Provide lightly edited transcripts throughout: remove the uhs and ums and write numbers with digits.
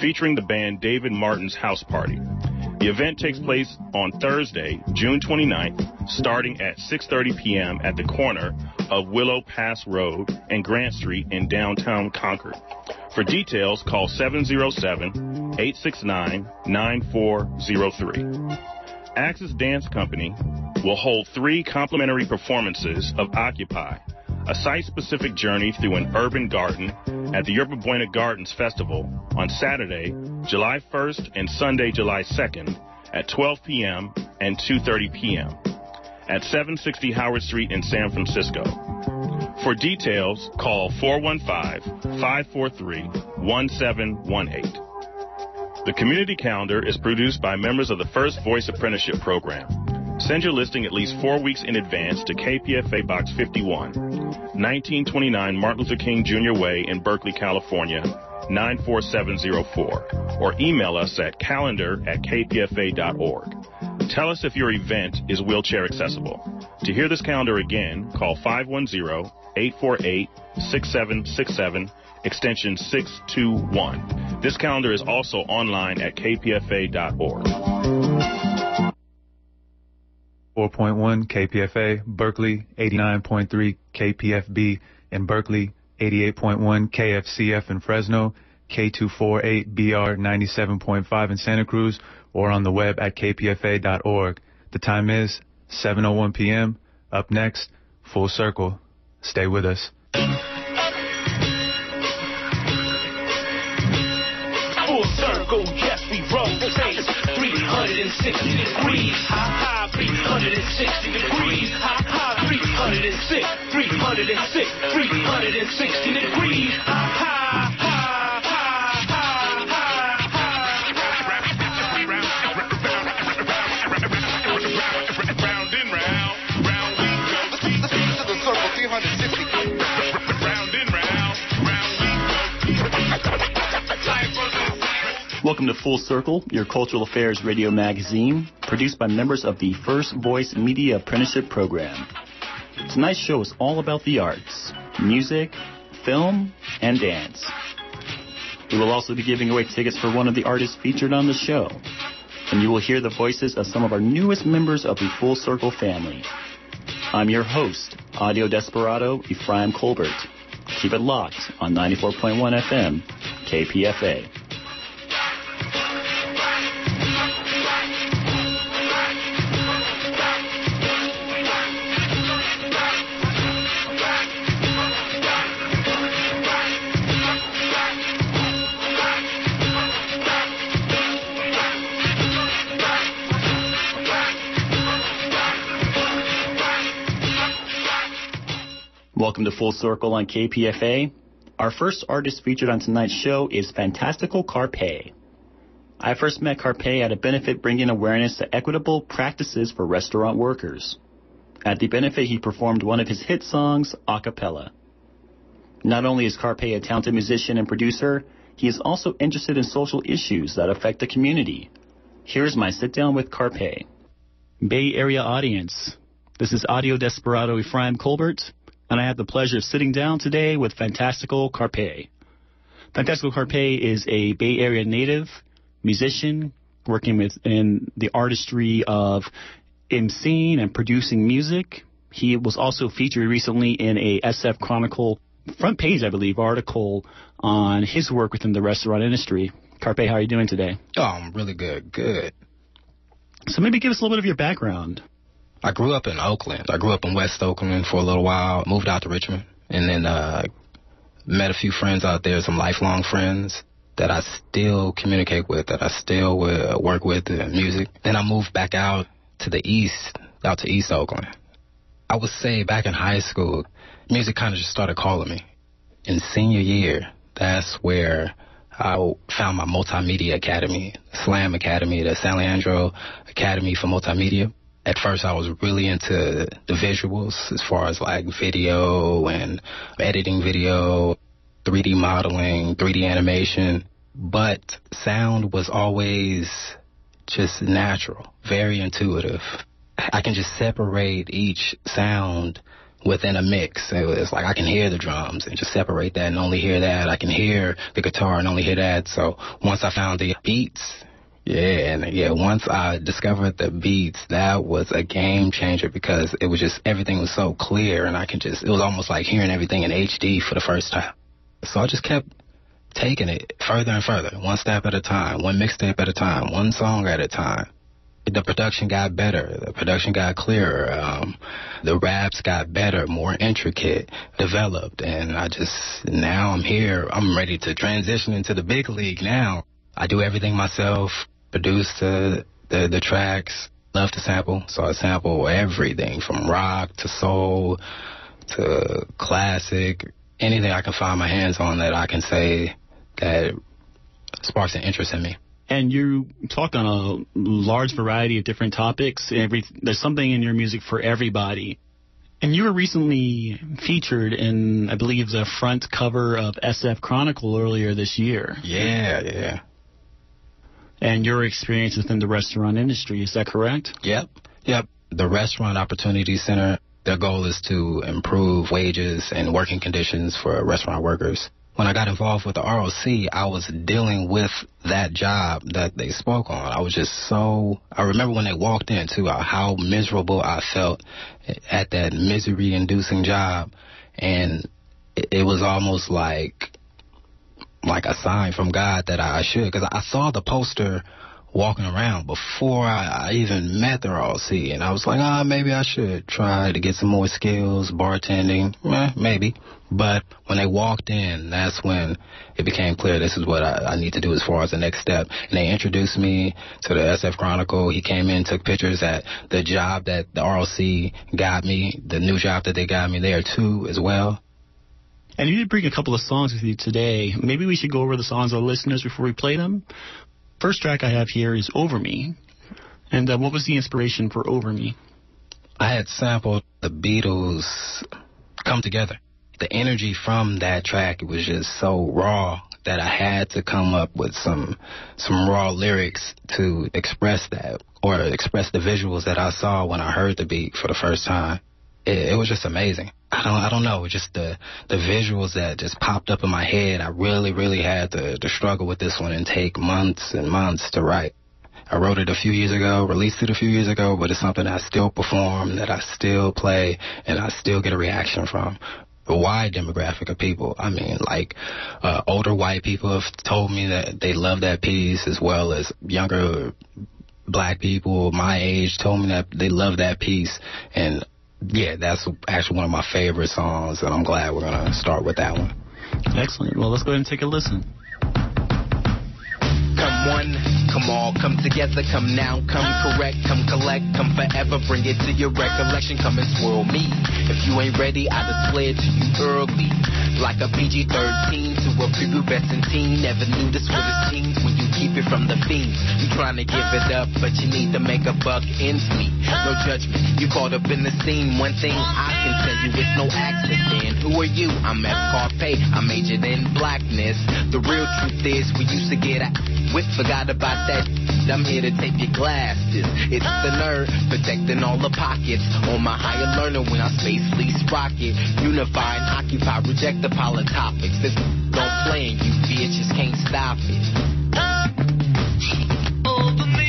featuring the band David Martin's House Party. The event takes place on Thursday, June 29th, starting at 6:30 p.m. at the corner of Willow Pass Road and Grant Street in downtown Concord. For details, call 707-869-9403. Axis Dance Company will hold 3 complimentary performances of Occupy, a site-specific journey through an urban garden at the Yerba Buena Gardens Festival on Saturday, July 1st and Sunday, July 2nd at 12 p.m. and 2:30 p.m. at 760 Howard Street in San Francisco. For details, call 415-543-1718. The community calendar is produced by members of the First Voice Apprenticeship Program. Send your listing at least 4 weeks in advance to KPFA Box 51, 1929 Martin Luther King Jr. Way in Berkeley, California, 94704, or email us at calendar@kpfa.org. Tell us if your event is wheelchair accessible. To hear this calendar again, call 510-848-6767, extension 621. This calendar is also online at kpfa.org. 4.1 KPFA, Berkeley, 89.3 KPFB in Berkeley, 88.1 KFCF in Fresno, K248BR 97.5 in Santa Cruz, or on the web at kpfa.org. The time is 7:01 p.m. Up next, Full Circle. Stay with us. Full circle, yes, we rotate 360 degrees, high, 360 degrees, high, 360 degrees, high. Welcome to Full Circle, your cultural affairs radio magazine, produced by members of the First Voice Media Apprenticeship Program. Tonight's show is all about the arts, music, film, and dance. We will also be giving away tickets for one of the artists featured on the show, and you will hear the voices of some of our newest members of the Full Circle family. I'm your host, Audio Desperado Ephraim Colbert. Keep it locked on 94.1 FM, KPFA. Welcome to Full Circle on KPFA. Our first artist featured on tonight's show is Fantastical Carpe. I first met Carpe at a benefit bringing awareness to equitable practices for restaurant workers. At the benefit, he performed one of his hit songs, a cappella. Not only is Carpe a talented musician and producer, he is also interested in social issues that affect the community. Here's my sit-down with Carpe. Bay Area audience, this is Audio Desperado Ephraim Colbert, and I have the pleasure of sitting down today with Fantastical Carpe. Fantastical Carpe is a Bay Area native, musician, working in the artistry of emceeing and producing music. He was also featured recently in a SF Chronicle front page, I believe, article on his work within the restaurant industry. Carpe, how are you doing today? Oh, I'm really good. Good. So maybe give us a little bit of your background. I grew up in Oakland. I grew up in West Oakland for a little while, moved out to Richmond, and then met a few friends out there, some lifelong friends that I still communicate with, that I still work with in music. Then I moved back out to East Oakland. I would say back in high school, music kind of just started calling me. In senior year, that's where I found my multimedia academy, SLAM Academy, the San Leandro Academy for Multimedia. At first, I was really into the visuals as far as like video and editing video, 3D modeling, 3D animation. But sound was always just natural, very intuitive. I can just separate each sound within a mix. It was like I can hear the drums and just separate that and only hear that. I can hear the guitar and only hear that. So once I found the beats, once I discovered the beats, that was a game changer because it was just, everything was so clear and it was almost like hearing everything in HD for the first time. So I just kept taking it further and further, one step at a time, one mixtape at a time, one song at a time. The production got better. The production got clearer. The raps got better, more intricate, developed. And now I'm here. I'm ready to transition into the big league now. I do everything myself, produce the tracks, love to sample. So I sample everything from rock to soul to classic, anything I can find my hands on that I can say that sparks an interest in me. And you talked on a large variety of different topics. There's something in your music for everybody. And you were recently featured in, I believe, the front cover of SF Chronicle earlier this year. Yeah. And your experience within the restaurant industry, is that correct? Yep. The Restaurant Opportunity Center, their goal is to improve wages and working conditions for restaurant workers. When I got involved with the ROC, I was dealing with that job that they spoke on. I remember when they walked in, too, how miserable I felt at that misery-inducing job. And it was almost like a sign from God that I should, because I saw the poster walking around before I even met the ROC, and I was like, maybe I should try to get some more skills, bartending, maybe. But when they walked in, that's when it became clear this is what I need to do as far as the next step. And they introduced me to the SF Chronicle. He came in, took pictures at the job that the ROC got me, the new job that they got me there too as well. And you did bring a couple of songs with you today. Maybe we should go over the songs of our listeners before we play them. First track I have here is Over Me. And what was the inspiration for Over Me? I had sampled the Beatles' Come Together. The energy from that track was just so raw that I had to come up with some raw lyrics to express that, or express the visuals that I saw when I heard the beat for the first time. It was just amazing. I don't know, just the visuals that just popped up in my head. I really had to struggle with this one and take months and months to write. I wrote it a few years ago, released it a few years ago, but it's something I still perform, that I still play, and I still get a reaction from a wide demographic of people. I mean, older white people have told me that they love that piece, as well as younger black people my age told me that they love that piece. And yeah, that's actually one of my favorite songs, and I'm glad we're going to start with that one. Excellent. Well, let's go ahead and take a listen. Come one, come all, come together, come now, come correct, come collect, come forever, bring it to your recollection, come and swirl me. If you ain't ready, I display it to you early. Like a PG-13 to a prepubescent teen. Never knew this was his teens when you keep it from the fiends. You trying to give it up, but you need to make a buck ends meet. No judgment, you caught up in the scene. One thing I can tell you, it's no accident. Who are you? I'm F. Carpe, I majored in blackness. The real truth is, we used to get with, forgot about that. I'm here to tape your glasses. It's the nerd, protecting all the pockets. On my higher learner when I space lease rocket. Unify and occupy, reject the politics. This don't play and you bitches can't stop it. Over me.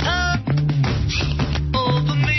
Over me.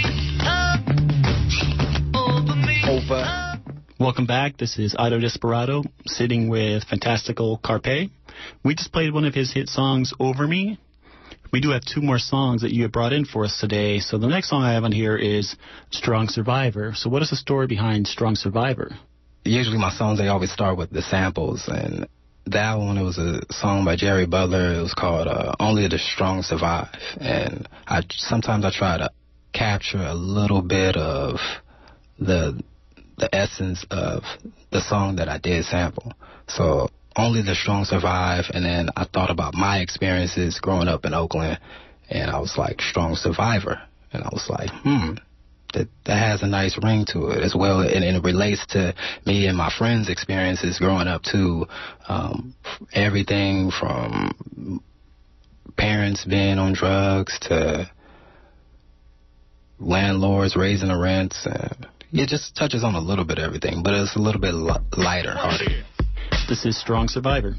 Over me. Over. Welcome back. This is Ito Desperado, sitting with fantastical Carpe. We just played one of his hit songs, Over Me. We do have two more songs that you have brought in for us today. So the next song I have on here is Strong Survivor. So what is the story behind Strong Survivor? Usually my songs, they always start with the samples. And that one, it was a song by Jerry Butler. It was called Only the Strong Survive. And sometimes I try to capture a little bit of the essence of the song that I did sample. So Only the Strong Survive, and then I thought about my experiences growing up in Oakland, and I was like, Strong Survivor. And I was like, that has a nice ring to it as well, and it relates to me and my friends' experiences growing up too. Everything from parents being on drugs to landlords raising the rents, and It just touches on a little bit of everything, but it's a little bit lighter, harder. This is Strong Survivor.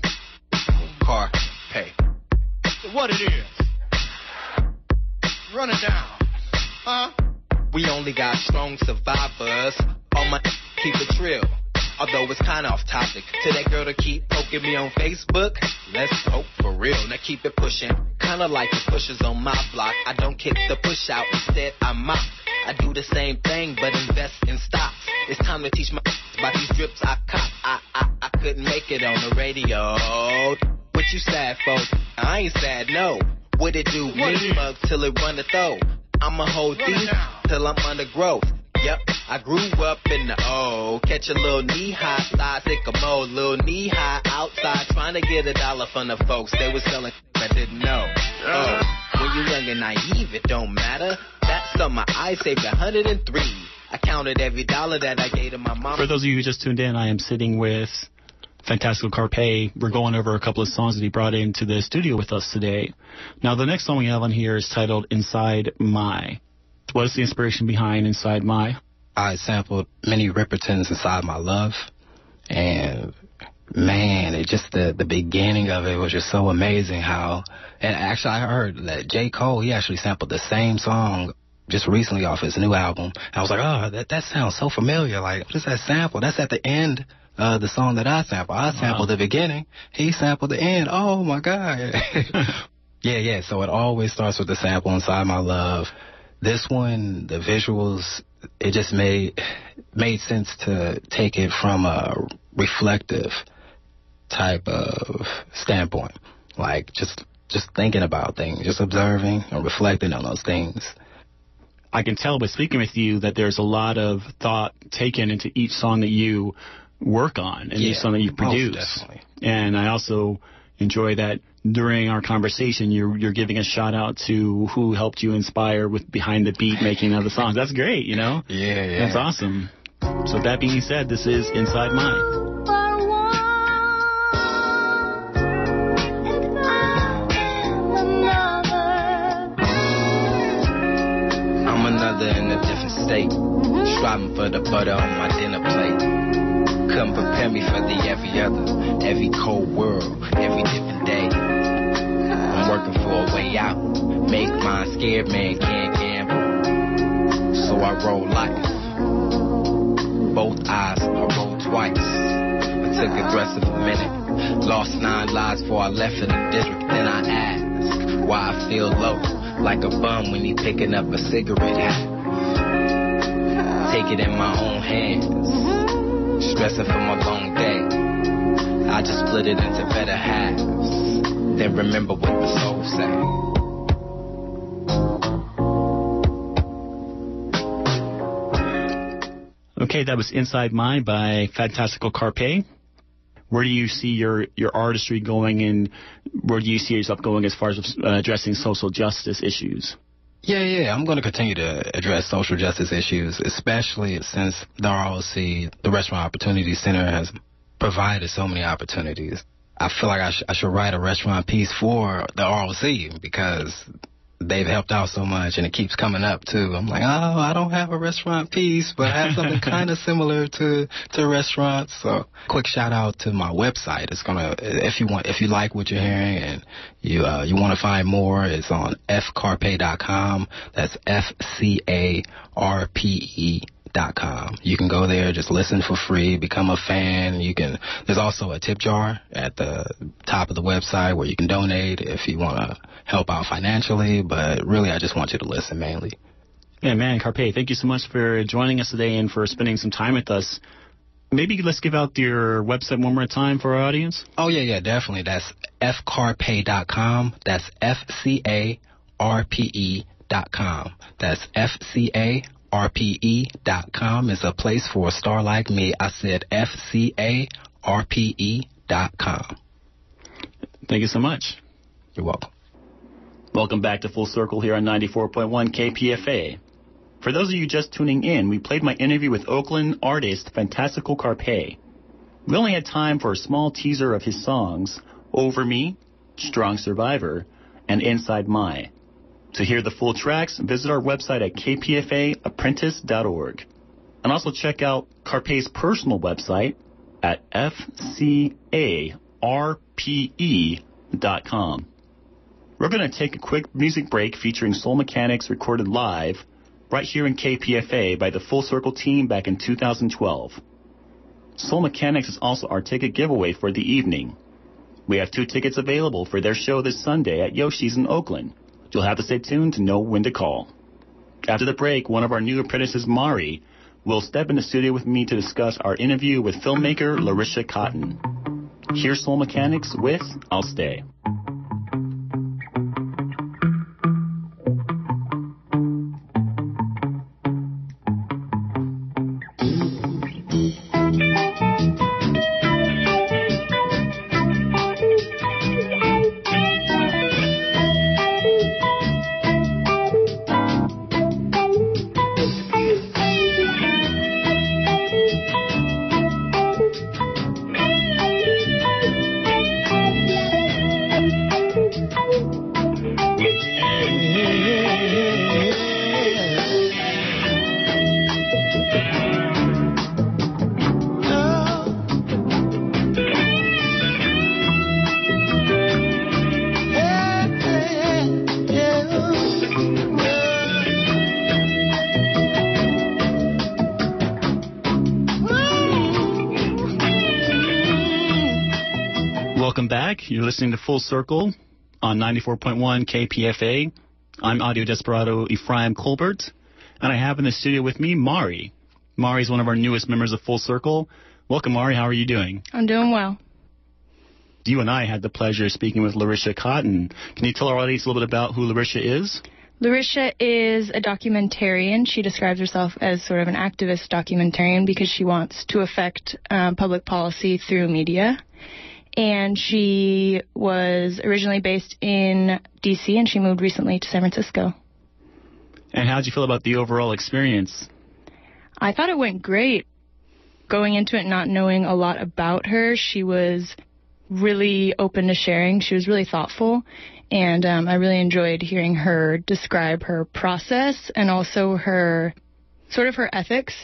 Car pay. What it is? Run it down. Huh? We only got strong survivors. All my keep it trill. Although it's kinda off topic. To that girl to keep poking me on Facebook, let's hope for real. Now keep it pushing. Kinda like the pushers on my block. I don't kick the push out, instead I mock. I do the same thing, but invest in stocks. It's time to teach my about these drips I cop. I couldn't make it on the radio. What you sad for? I ain't sad, no. What it do? Me mug till it run the throw. I'ma hold these till I'm under growth. Yep, I grew up in the O. Catch a little knee-high, size sycamore. Little knee-high outside trying to get $1 from the folks. They was selling I didn't know. Oh, when you young and naive, it don't matter. That summer I saved 103. I counted every dollar that I gave to my mom. For those of you who just tuned in, I am sitting with Fantastical Carpe. We're going over a couple of songs that he brought into the studio with us today. Now, the next song we have on here is titled Inside My. What is the inspiration behind Inside My? I sampled many Rippertons Inside My Love, and man, it just the beginning of it was just so amazing how, and actually I heard that J. Cole, he actually sampled the same song just recently off his new album. I was like, oh, that sounds so familiar. Like, what is that sample? That's at the end of the song that I sampled. I sampled the beginning. He sampled the end. Oh, my God. Yeah. So it always starts with the sample Inside My Love. This one, the visuals, it just made sense to take it from a reflective type of standpoint. Like, just thinking about things, just observing and reflecting on those things. I can tell by speaking with you that there's a lot of thought taken into each song that you work on and each song that you produce. Definitely. And I also enjoy that during our conversation, you're giving a shout out to who helped you inspire with behind the beat making of the songs. That's great, you know? Yeah. That's awesome. So that being said, this is Inside My. In a different state, striving for the butter on my dinner plate. Couldn't prepare me for the every cold world, every different day. I'm working for a way out, make mine scared, man can't gamble. So I roll life, both eyes, I roll twice. I took a breath of a minute, lost 9 lives before I left for the district. Then I asked why I feel low, like a bum when he picking up a cigarette. Take it in my own hands, stressing from a long day. I just split it into better halves, then remember what the soul say. Okay, that was Inside Mine by Fantastical Carpe. Where do you see your artistry going, and where do you see yourself going as far as addressing social justice issues? Yeah, I'm going to continue to address social justice issues, especially since the ROC, the Restaurant Opportunity Center, has provided so many opportunities. I feel like I should write a restaurant piece for the ROC because they've helped out so much, and it keeps coming up too. I'm like, oh, I don't have a restaurant piece, but I have something kind of similar to restaurants. So, quick shout out to my website. It's gonna, if you like what you're hearing and you want to find more, it's on fcarpe.com. That's FCARPE.com. You can go there, just listen for free, become a fan. There's also a tip jar at the top of the website where you can donate if you want to help out financially, but really I just want you to listen mainly. Yeah, man, Carpe, thank you so much for joining us today and for spending some time with us. Maybe let's give out your website one more time for our audience. Oh, yeah, definitely. That's fcarpe.com. That's FCARPE.com. That's FCARPE.com. It's a place for a star like me. I said FCARPE.com. Thank you so much. You're welcome. Welcome back to Full Circle here on 94.1 KPFA. For those of you just tuning in, we played my interview with Oakland artist Fantastical Carpe. We only had time for a small teaser of his songs, Over Me, Strong Survivor, and Inside My. To hear the full tracks, visit our website at kpfaapprentice.org. And also check out Carpe's personal website at fcarpe.com. We're going to take a quick music break featuring Soul Mechanics recorded live right here in KPFA by the Full Circle team back in 2012. Soul Mechanics is also our ticket giveaway for the evening. We have 2 tickets available for their show this Sunday at Yoshi's in Oakland. You'll have to stay tuned to know when to call. After the break, one of our new apprentices, Mari, will step in the studio with me to discuss our interview with filmmaker Larisha Cotton. Here's Soul Mechanics with I'll Stay. Welcome back. You're listening to Full Circle on 94.1 KPFA. I'm audio desperado Ephraim Colbert, and I have in the studio with me Mari. Mari is one of our newest members of Full Circle. Welcome, Mari. How are you doing? I'm doing well. You and I had the pleasure of speaking with Larisha Cotton. Can you tell our audience a little bit about who Larisha is? Larisha is a documentarian. She describes herself as sort of an activist documentarian because she wants to affect public policy through media. And she was originally based in D.C., and she moved recently to San Francisco. And how did you feel about the overall experience? I thought it went great. Going into it not knowing a lot about her, she was really open to sharing. She was really thoughtful, and I really enjoyed hearing her describe her process and also her ethics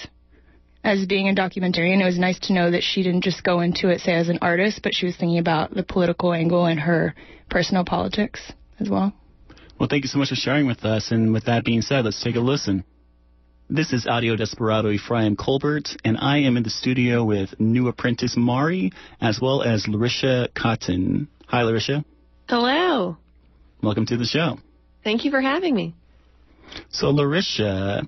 as being a documentarian. It was nice to know that she didn't just go into it, say, as an artist, but she was thinking about the political angle and her personal politics as well. Well, thank you so much for sharing with us. And with that being said, let's take a listen. This is Audio Desperado Ephraim Colbert, and I am in the studio with new apprentice Mari, as well as Larisha Cotton. Hi, Larisha. Hello. Welcome to the show. Thank you for having me. So, Larisha,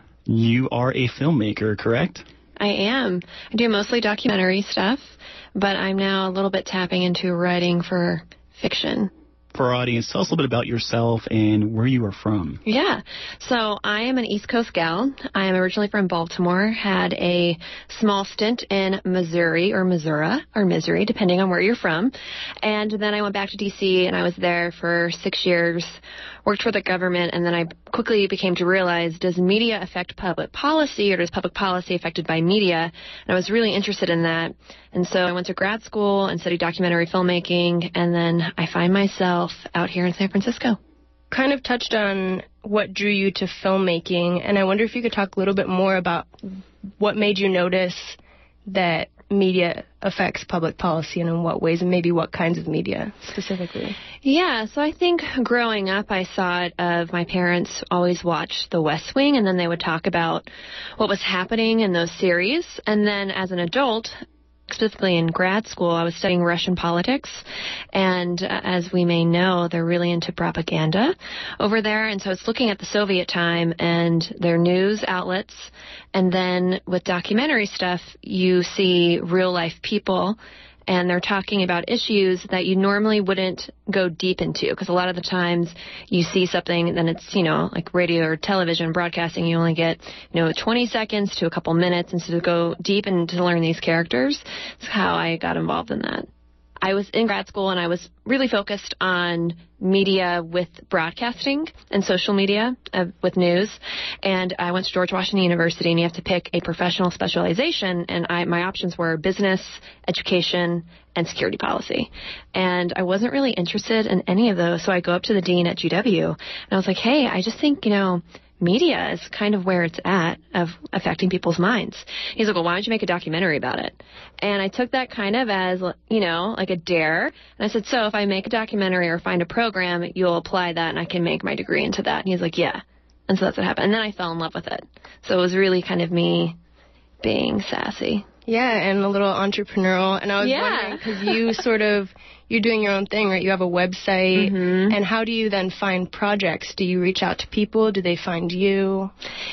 you are a filmmaker, correct? I am. I do mostly documentary stuff, but I'm now a little bit tapping into writing for fiction. For our audience, tell us a little bit about yourself and where you are from. Yeah. So I am an East Coast gal. I am originally from Baltimore, had a small stint in Missouri or Missouri, depending on where you're from. And then I went back to D.C. and I was there for 6 years, worked for the government, and then I quickly became to realize, does media affect public policy, or does public policy affected by media? And I was really interested in that. And so I went to grad school and studied documentary filmmaking, and then I find myself out here in San Francisco. Kind of touched on what drew you to filmmaking, and I wonder if you could talk a little bit more about what made you notice that media affects public policy and in what ways, and maybe what kinds of media specifically. Yeah, so I think growing up I saw it of my parents always watched The West Wing, and then they would talk about what was happening in those series. And then as an adult, specifically in grad school, I was studying Russian politics, and as we may know, they're really into propaganda over there, and so it's looking at the Soviet time and their news outlets, and then with documentary stuff, you see real-life people, and they're talking about issues that you normally wouldn't go deep into, because a lot of the times you see something and then it's, like radio or television broadcasting, you only get, 20 seconds to a couple minutes, and so to go deep and to learn these characters. That's how I got involved in that. I was in grad school and I was really focused on media with broadcasting and social media with news. And I went to George Washington University, and you have to pick a professional specialization. And my options were business, education, and security policy. And I wasn't really interested in any of those. So I go up to the dean at GW and I was like, hey, I just think, media is kind of where it's at of affecting people's minds. He's like, well, why don't you make a documentary about it? And I took that kind of as, like a dare. And I said, so if I make a documentary or find a program, you'll apply that and I can make my degree into that. And he's like, yeah. And so that's what happened. And then I fell in love with it. So it was really kind of me being sassy. Yeah, and a little entrepreneurial. And I was wondering, because you're doing your own thing, right? You have a website. Mm-hmm. And how do you then find projects? Do you reach out to people? Do they find you?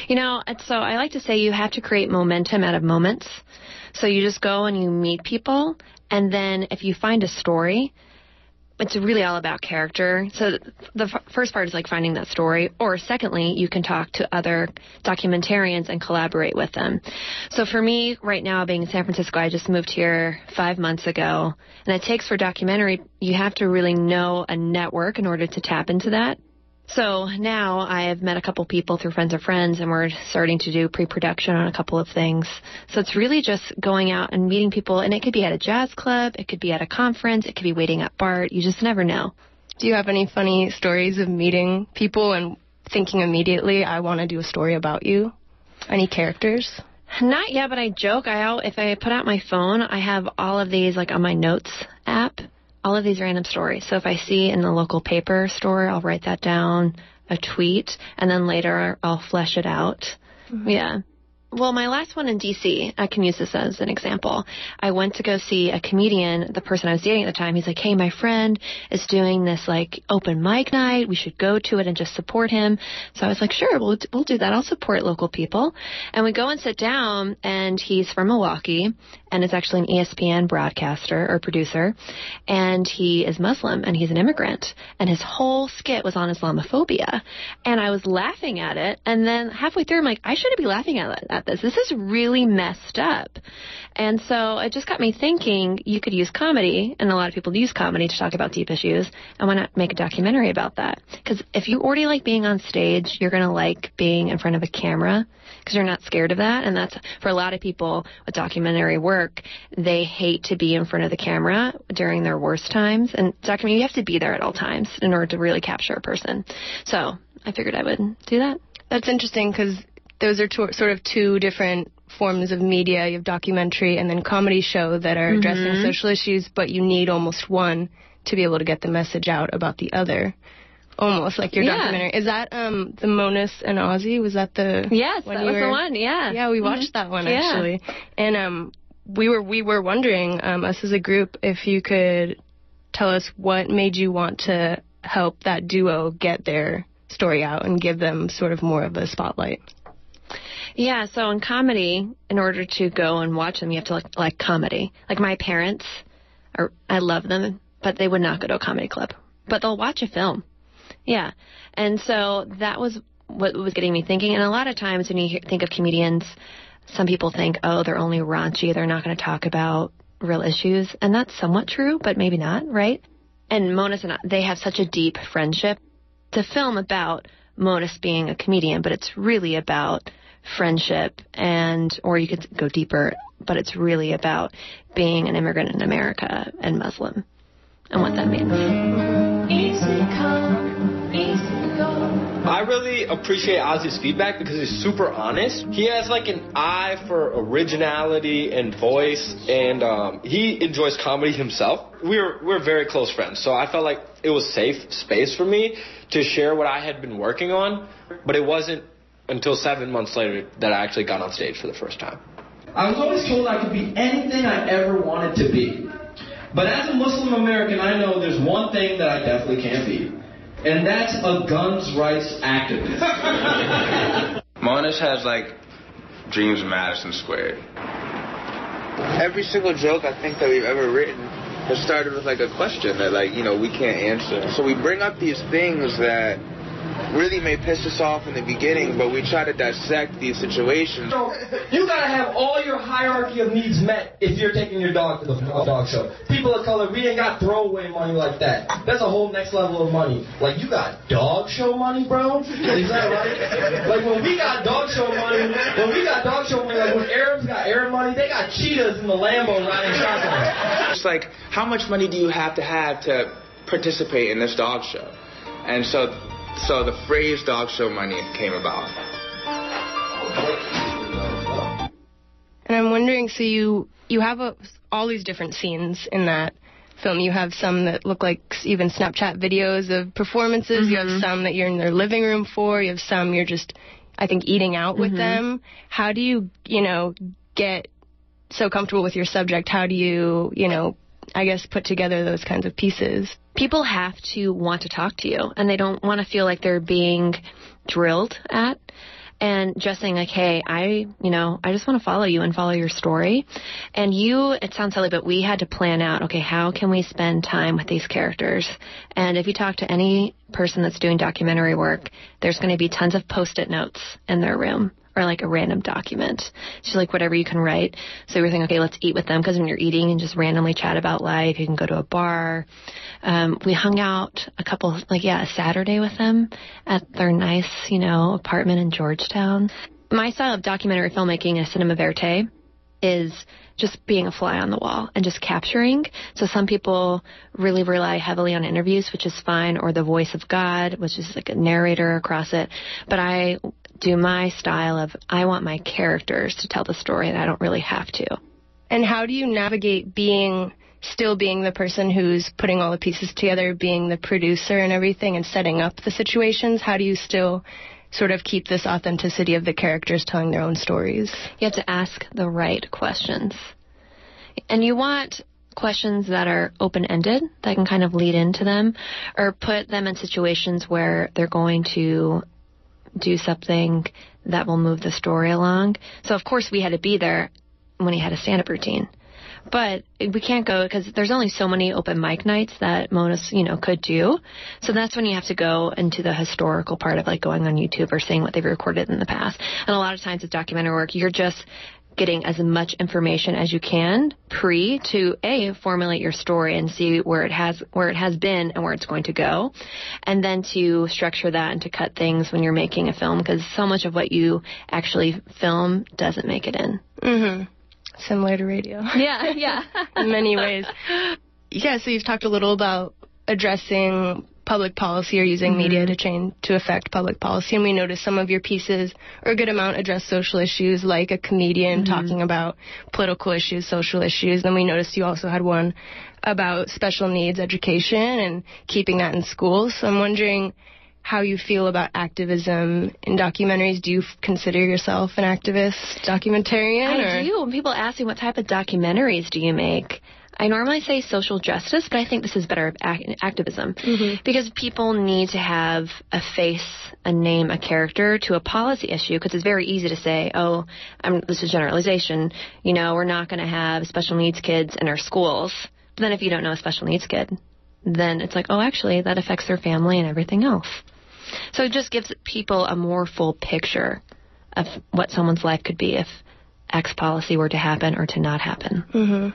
So I like to say you have to create momentum out of moments. So you just go and you meet people. And then if you find a story, it's really all about character. So the first part is like finding that story. Or secondly, you can talk to other documentarians and collaborate with them. So for me, right now, being in San Francisco, I just moved here 5 months ago. And it takes for documentary, you have to really know a network in order to tap into that. So now I have met a couple people through friends of friends, and we're starting to do pre-production on a couple of things. So it's really just going out and meeting people, and it could be at a jazz club, it could be at a conference, it could be waiting at BART. You just never know. Do you have any funny stories of meeting people and thinking immediately, I want to do a story about you? Any characters? Not yet, but I joke. If I put out my phone, I have all of these like on my notes app. All of these random stories. So if I see in the local paper store, I'll write that down, a tweet, and then later I'll flesh it out. Mm-hmm. Yeah. Well, my last one in D.C., I can use this as an example. I went to go see a comedian, the person I was dating at the time. He's like, hey, my friend is doing this, like, open mic night. We should go to it and just support him. So I was like, sure, we'll do that. I'll support local people. And we go and sit down, and he's from Milwaukee, and is actually an ESPN broadcaster or producer. And he is Muslim, and he's an immigrant. And his whole skit was on Islamophobia. And I was laughing at it. And then halfway through, I'm like, I shouldn't be laughing at this. This is really messed up. And so it just got me thinking you could use comedy, and a lot of people use comedy to talk about deep issues, and why not make a documentary about that? Because if you already like being on stage, you're going to like being in front of a camera because you're not scared of that. And that's, for a lot of people with documentary work, they hate to be in front of the camera during their worst times. And documentary, you have to be there at all times in order to really capture a person. So I figured I would do that. That's interesting because those are sort of two different forms of media. You have documentary and then comedy show that are addressing social issues, but you need almost one to be able to get the message out about the other. Almost like your documentary. Is that the Monis and Ozzy? Was that the Yes, that was the one, yeah. Yeah, we watched that one, actually. And we were wondering, us as a group, if you could tell us what made you want to help that duo get their story out and give them sort of more of a spotlight. Yeah, so in comedy, in order to go and watch them, you have to like comedy. Like my parents, I love them, but they would not go to a comedy club. But they'll watch a film. Yeah. And so that was what was getting me thinking. And a lot of times when you think of comedians, some people think, oh, they're only raunchy. They're not going to talk about real issues. And that's somewhat true, but maybe not, right? And Monis and I, they have such a deep friendship. It's a film about Monis being a comedian, but it's really about friendship, or you could go deeper, but it's really about being an immigrant in America and Muslim and what that means. Easy come, easy go. I really appreciate Ozzy's feedback because he's super honest. He has like an eye for originality and voice, and he enjoys comedy himself. We're very close friends, so I felt like it was safe space for me to share what I had been working on, but it wasn't until 7 months later that I actually got on stage for the first time. I was always told I could be anything I ever wanted to be. But as a Muslim American, I know there's one thing that I definitely can't be. And that's a guns rights activist. Monis has, dreams of Madison Square. Every single joke I think that we've ever written has started with, a question that, we can't answer. So we bring up these things that really may piss us off in the beginning, but we try to dissect these situations. So you gotta have all your hierarchy of needs met if you're taking your dog to the dog show. People of color, we ain't got throwaway money like that. That's a whole next level of money. You got dog show money, bro? Is that right? When we got dog show money, when Arabs got Arab money, they got cheetahs in the Lambo riding shotgun. It's how much money do you have to participate in this dog show? And so So the phrase dog show money came about. And I'm wondering, so you have all these different scenes in that film. You have some that look like even Snapchat videos of performances. You have some that you're in their living room for. You have some you're just, I think, eating out with them. How do you, get so comfortable with your subject? How do you, I guess, put together those kinds of pieces? People have to want to talk to you, and they don't want to feel like they're being drilled at. And just saying, like, hey, I just want to follow you and follow your story. And it sounds silly, but we had to plan out, okay, how can we spend time with these characters? And if you talk to any person that's doing documentary work, there's going to be tons of Post-it notes in their room, or like a random document. Just like whatever you can write. So we're thinking, okay, let's eat with them, because when you're eating and just randomly chat about life, you can go to a bar. We hung out a Saturday with them at their nice, apartment in Georgetown. My style of documentary filmmaking is cinema verite, is just being a fly on the wall and just capturing. So some people really rely heavily on interviews, which is fine, or the voice of God, which is like a narrator across it. But I do my style of, I want my characters to tell the story, and I don't really have to. And how do you navigate still being the person who's putting all the pieces together, being the producer and everything, and setting up the situations? How do you still sort of keep this authenticity of the characters telling their own stories? You have to ask the right questions. And you want questions that are open-ended, that can kind of lead into them, or put them in situations where they're going to do something that will move the story along. So, of course, we had to be there when he had a stand-up routine. But we can't go, because there's only so many open mic nights that Mona's, could do. So that's when you have to go into the historical part of, like, going on YouTube or seeing what they've recorded in the past. And a lot of times with documentary work, you're just getting as much information as you can to formulate your story and see where it has been and where it's going to go, and then to structure that and to cut things when you're making a film, because so much of what you actually film doesn't make it in. Similar to radio. Yeah. In many ways. Yeah, so you've talked a little about addressing public policy or using media to affect public policy, and we noticed some of your pieces, or a good amount, address social issues, like a comedian talking about political issues, social issues. Then we noticed you also had one about special needs education and keeping that in schools. So I'm wondering how you feel about activism in documentaries. Do you consider yourself an activist documentarian? I do. When people ask me what type of documentaries do you make, I normally say social justice, but I think this is better activism, because people need to have a face, a name, a character to a policy issue, because it's very easy to say, this is generalization, we're not going to have special needs kids in our schools. But then if you don't know a special needs kid, then it's like, actually, that affects their family and everything else. So it just gives people a more full picture of what someone's life could be if X policy were to happen or to not happen.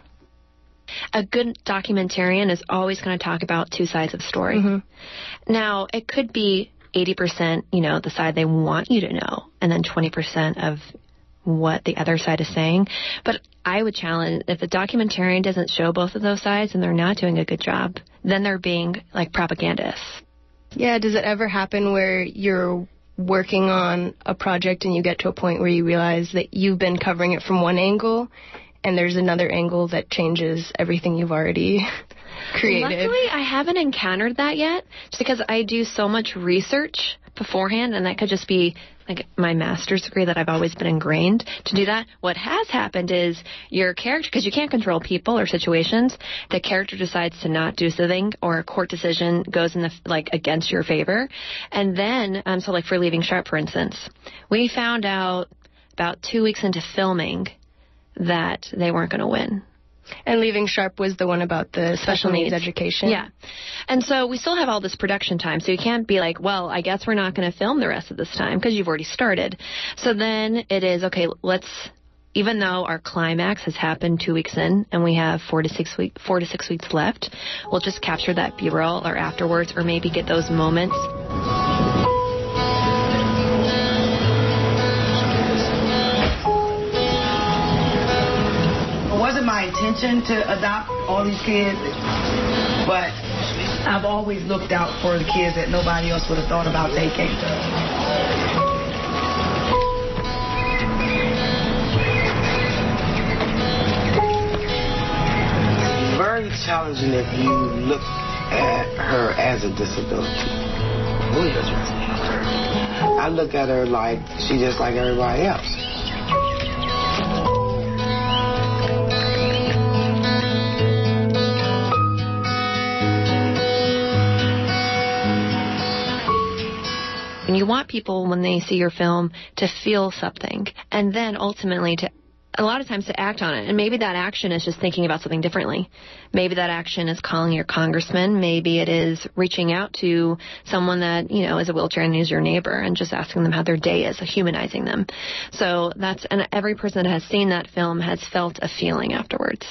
A good documentarian is always going to talk about two sides of the story. Now, it could be 80%, the side they want you to know, and then 20% of what the other side is saying. But I would challenge, if the documentarian doesn't show both of those sides, and they're not doing a good job, then they're being like propagandists. Yeah, does it ever happen where you're working on a project and you get to a point where you realize that you've been covering it from one angle and there's another angle that changes everything you've already created? Luckily, I haven't encountered that yet, just because I do so much research beforehand, and that could just be like my master's degree that I've always been ingrained to do that. What has happened is your character, because you can't control people or situations, the character decides to not do something, or a court decision goes in against your favor. And then, so like for Leaving Sharp, for instance, we found out about 2 weeks into filming that they weren't going to win. And Leaving Sharp was the one about the special needs education? Yeah. And so we still have all this production time, so you can't be like, well, I guess we're not going to film the rest of this time, because you've already started. So then it is, okay, even though our climax has happened 2 weeks in and we have 4 to 6 weeks left, we'll just capture that B-roll or afterwards, or maybe get those moments. It wasn't my intention to adopt all these kids, but I've always looked out for the kids that nobody else would have thought about taking. Very challenging if you look at her as a disability. I look at her like she's just like everybody else. And you want people, when they see your film, to feel something, and then ultimately a lot of times to act on it. And maybe that action is just thinking about something differently. Maybe that action is calling your congressman. Maybe it is reaching out to someone that, is a wheelchair and is your neighbor and just asking them how their day is, humanizing them. So and every person that has seen that film has felt a feeling afterwards.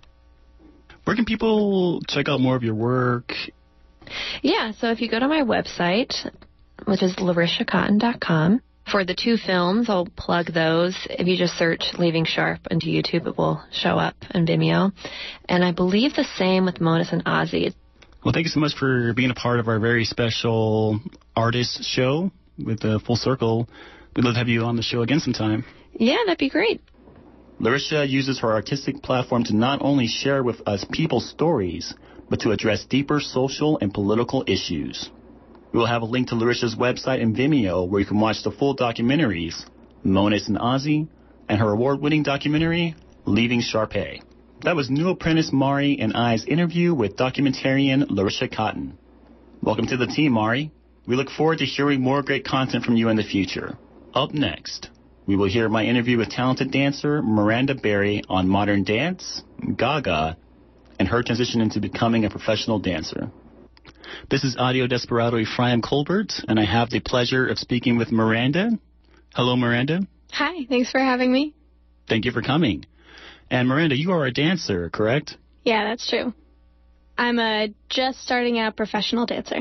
Where can people check out more of your work? Yeah, so if you go to my website, which is larishacotton.com. For the 2 films, I'll plug those. If you just search Leaving Sharp into YouTube, it will show up in Vimeo. And I believe the same with Monis and Ozzy. Well, thank you so much for being a part of our very special artist show with Full Circle. We'd love to have you on the show again sometime. Yeah, that'd be great. Larisha uses her artistic platform to not only share with us people's stories, but to address deeper social and political issues. We will have a link to Larisha's website and Vimeo where you can watch the full documentaries, Monis and Ozzy, and her award-winning documentary, Leaving Sharpay. That was new apprentice Mari and I's interview with documentarian Larisha Cotton. Welcome to the team, Mari. We look forward to hearing more great content from you in the future. Up next, we will hear my interview with talented dancer Miranda Berry on modern dance, Gaga, and her transition into becoming a professional dancer. This is Audio Desperado Ephraim Colbert, and I have the pleasure of speaking with Miranda. Hello, Miranda. Hi, thanks for having me. Thank you for coming. And Miranda, you are a dancer, correct? Yeah, that's true. I'm a just starting out professional dancer.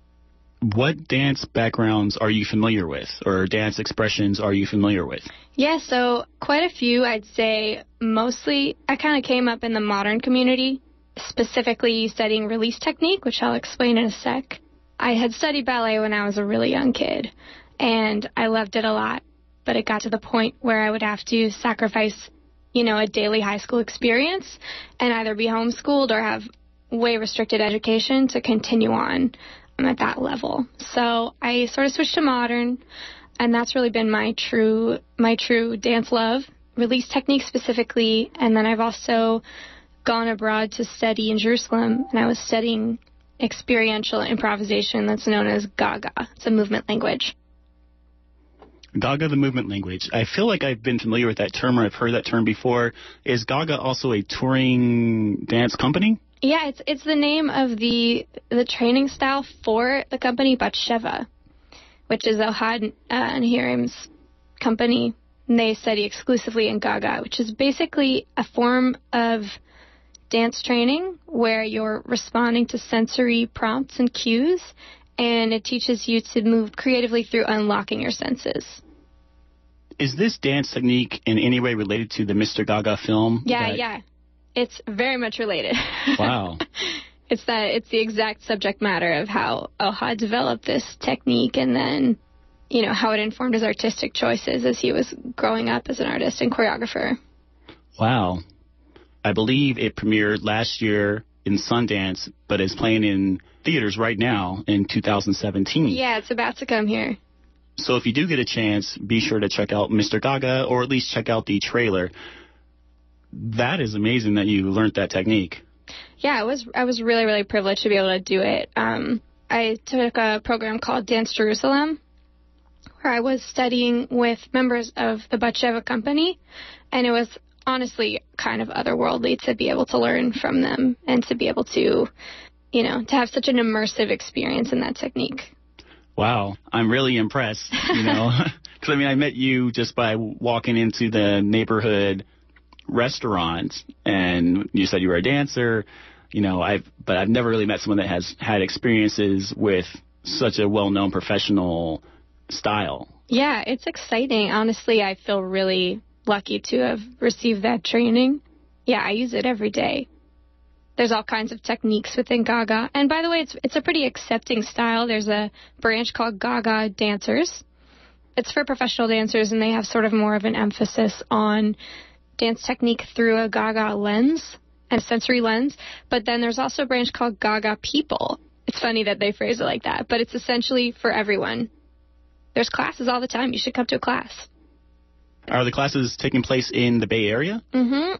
What dance backgrounds are you familiar with, or dance expressions are you familiar with? Yeah, so quite a few, I'd say. Mostly, I kind of came up in the modern community, specifically studying release technique, which I'll explain in a sec. I had studied ballet when I was a really young kid, and I loved it a lot, but it got to the point where I would have to sacrifice, a daily high school experience and either be homeschooled or have way restricted education to continue on at that level. So I sort of switched to modern, and that's really been my true dance love, release technique specifically, and then I've also gone abroad to study in Jerusalem, and I was studying experiential improvisation that's known as Gaga. It's a movement language. Gaga, the movement language. I feel like I've been familiar with that term, or I've heard that term before. Is Gaga also a touring dance company? Yeah, it's the name of the training style for the company Batsheva, which is Ohad and Hiram's company. And they study exclusively in Gaga, which is basically a form of dance training where you're responding to sensory prompts and cues, and it teaches you to move creatively through unlocking your senses. Is this dance technique in any way related to the Mr. Gaga film? Yeah. It's very much related. Wow. It's the exact subject matter of how Ohad developed this technique, and then, how it informed his artistic choices as he was growing up as an artist and choreographer. Wow. I believe it premiered last year in Sundance, but is playing in theaters right now in 2017. Yeah, it's about to come here. So if you do get a chance, be sure to check out Mr. Gaga, or at least check out the trailer. That is amazing that you learned that technique. Yeah, I was really, really privileged to be able to do it. I took a program called Dance Jerusalem, where I was studying with members of the Batsheva company, and it was honestly kind of otherworldly to be able to learn from them and to be able to, to have such an immersive experience in that technique. Wow, I'm really impressed, because I met you just by walking into the neighborhood restaurant, and you said you were a dancer, but I've never really met someone that has had experiences with such a well-known professional style. Yeah, it's exciting. Honestly, I feel really lucky to have received that training. Yeah, I use it every day. There's all kinds of techniques within Gaga. And by the way, it's a pretty accepting style. There's a branch called Gaga dancers. It's for professional dancers, and they have sort of more of an emphasis on dance technique through a Gaga lens and sensory lens. But then there's also a branch called Gaga people. It's funny that they phrase it like that, but it's essentially for everyone. There's classes all the time. You should come to a class. Are the classes taking place in the Bay Area? Mm-hmm.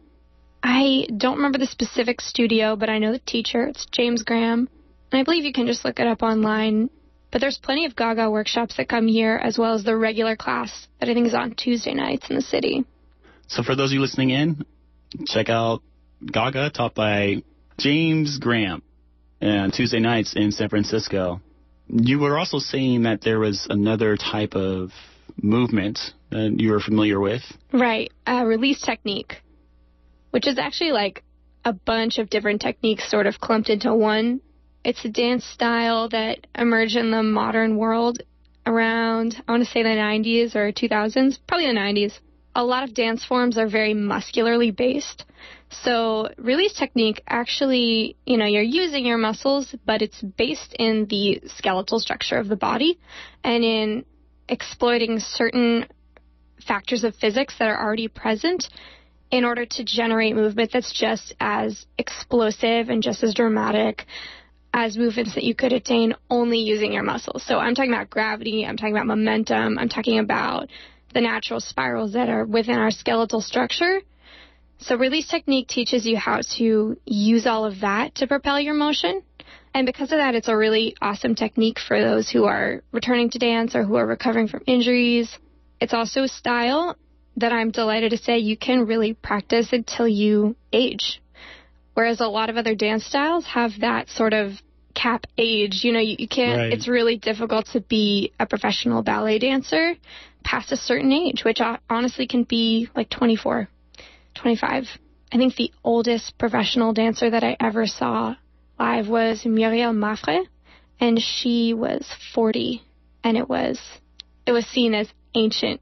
I don't remember the specific studio, but I know the teacher. It's James Graham. And I believe you can just look it up online. But there's plenty of Gaga workshops that come here, as well as the regular class that I think is on Tuesday nights in the city. So for those of you listening in, check out Gaga, taught by James Graham, and Tuesday nights in San Francisco. You were also saying that there was another type of movement that you were familiar with. Right, release technique, which is actually like a bunch of different techniques sort of clumped into one. It's a dance style that emerged in the modern world around, I want to say the 90s or 2000s, probably the 90s. A lot of dance forms are very muscularly based. So release technique actually, you're using your muscles, but it's based in the skeletal structure of the body and in exploiting certain factors of physics that are already present in order to generate movement that's just as explosive and just as dramatic as movements that you could attain only using your muscles. So I'm talking about gravity, I'm talking about momentum, I'm talking about the natural spirals that are within our skeletal structure. So release technique teaches you how to use all of that to propel your motion. And because of that, it's a really awesome technique for those who are returning to dance or who are recovering from injuries. It's also a style that I'm delighted to say you can really practice until you age. Whereas a lot of other dance styles have that sort of cap age. You can't, right. It's really difficult to be a professional ballet dancer past a certain age, which honestly can be like 24, 25. I think the oldest professional dancer that I ever saw live was Muriel Maffre, and she was 40, and it was seen as ancient,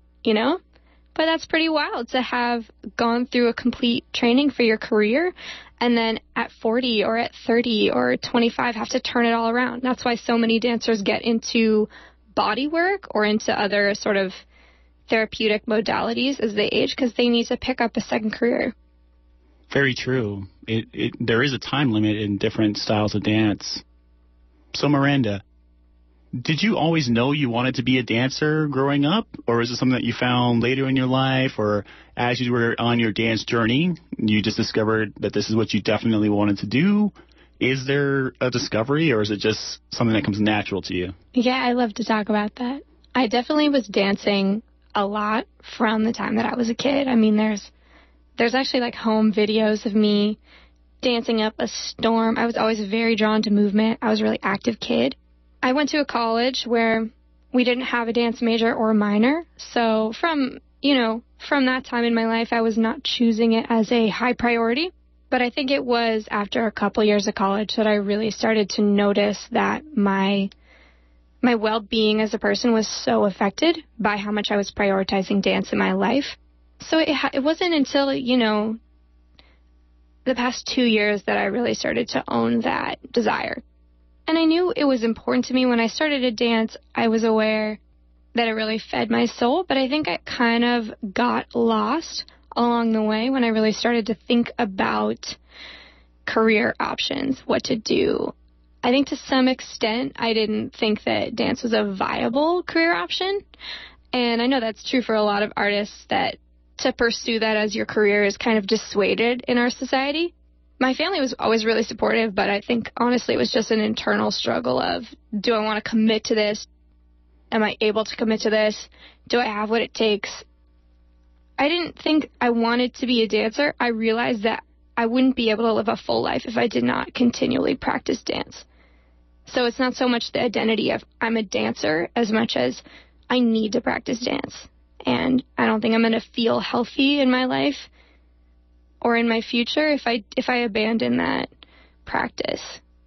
But that's pretty wild to have gone through a complete training for your career and then at 40 or at 30 or 25 have to turn it all around. That's why so many dancers get into body work or into other sort of therapeutic modalities as they age because they need to pick up a second career. Very true. There is a time limit in different styles of dance. So Miranda, did you always know you wanted to be a dancer growing up, or is it something that you found later in your life, or as you were on your dance journey, you just discovered that this is what you definitely wanted to do? Is there a discovery, or is it just something that comes natural to you? Yeah, I love to talk about that. I definitely was dancing a lot from the time that I was a kid. I mean, there's actually like home videos of me dancing up a storm. I was always very drawn to movement. I was a really active kid. I went to a college where we didn't have a dance major or a minor. So from that time in my life, I was not choosing it as a high priority. But I think it was after a couple years of college that I really started to notice that my well-being as a person was so affected by how much I was prioritizing dance in my life. So it wasn't until, the past 2 years that I really started to own that desire. And I knew it was important to me. When I started to dance, I was aware that it really fed my soul, but I think I kind of got lost along the way when I really started to think about career options, what to do. I think to some extent, I didn't think that dance was a viable career option. And I know that's true for a lot of artists, that to pursue that as your career is kind of dissuaded in our society. My family was always really supportive, but I think, honestly, it was just an internal struggle of, do I want to commit to this? Am I able to commit to this? Do I have what it takes? I didn't think I wanted to be a dancer. I realized that I wouldn't be able to live a full life if I did not continually practice dance. So it's not so much the identity of I'm a dancer as much as I need to practice dance. And I don't think I'm going to feel healthy in my life or in my future if I abandon that practice.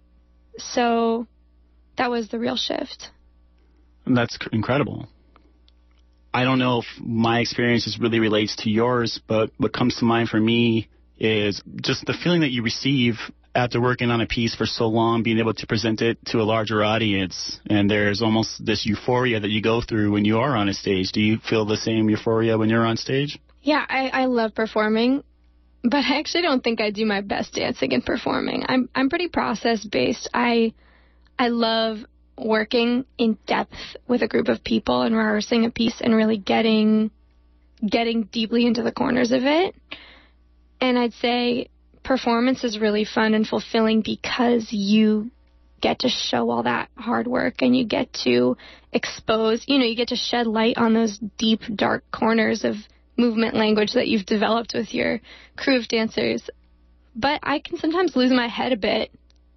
So that was the real shift. That's incredible. I don't know if my experiences really relates to yours, but what comes to mind for me is just the feeling that you receive after working on a piece for so long, being able to present it to a larger audience, and there's almost this euphoria that you go through when you are on a stage. Do you feel the same euphoria when you're on stage? Yeah, I love performing, but I actually don't think I do my best dancing and performing. I'm pretty process-based. I love working in depth with a group of people and rehearsing a piece and really getting deeply into the corners of it. And I'd say performance is really fun and fulfilling because you get to show all that hard work and you get to expose, you get to shed light on those deep, dark corners of movement language that you've developed with your crew of dancers. But I can sometimes lose my head a bit.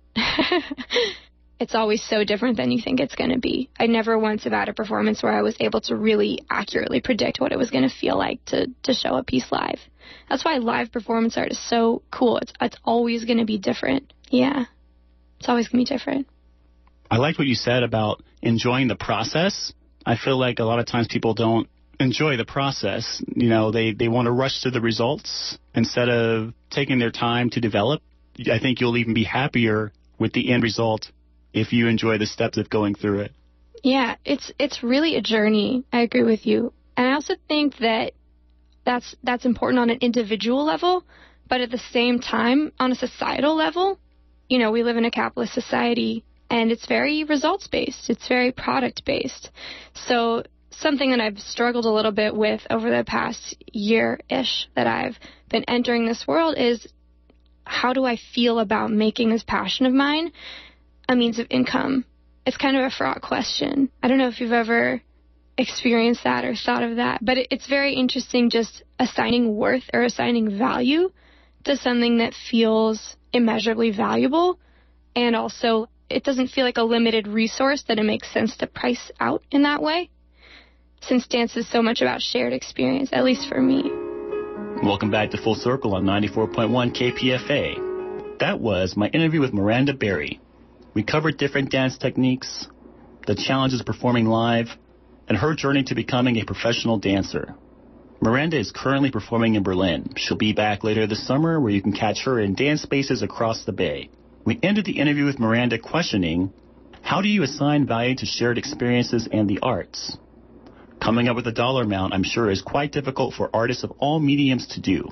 It's always so different than you think it's going to be. I never once have had a performance where I was able to really accurately predict what it was going to feel like to show a piece live. That's why live performance art is so cool. It's always going to be different. Yeah, it's always going to be different. I liked what you said about enjoying the process. I feel like a lot of times people don't enjoy the process. They want to rush to the results instead of taking their time to develop. I think you'll even be happier with the end result if you enjoy the steps of going through it. Yeah, it's really a journey. I agree with you. And I also think that's important on an individual level, but at the same time, on a societal level, we live in a capitalist society, and it's very results-based. It's very product-based. So something that I've struggled a little bit with over the past year-ish that I've been entering this world is, how do I feel about making this passion of mine a means of income? It's kind of a fraught question. I don't know if you've ever experienced that or thought of that, but it's very interesting just assigning worth or assigning value to something that feels immeasurably valuable, and also it doesn't feel like a limited resource that it makes sense to price out in that way, since dance is so much about shared experience, at least for me. Welcome back to Full Circle on 94.1 KPFA. That was my interview with Miranda Berry. We covered different dance techniques, the challenges of performing live, and her journey to becoming a professional dancer. Miranda is currently performing in Berlin. She'll be back later this summer, where you can catch her in dance spaces across the Bay. We ended the interview with Miranda questioning, how do you assign value to shared experiences and the arts? Coming up with a dollar amount, I'm sure, is quite difficult for artists of all mediums to do.